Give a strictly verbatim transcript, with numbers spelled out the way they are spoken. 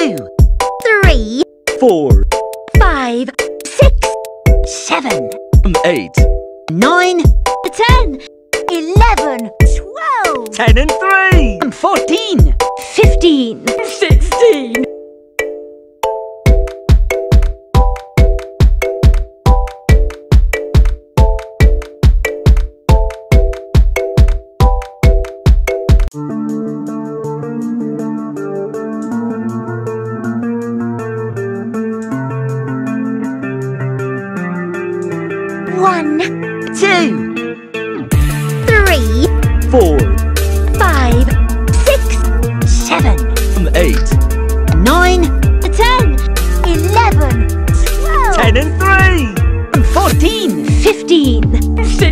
two, three, four, five, six, seven, eight, nine, ten, eleven, twelve, ten and three, fourteen, fifteen, sixteen. One, two, three, four, five, six, seven, eight, nine, ten, eleven, twelve, ten and three, fourteen, fifteen,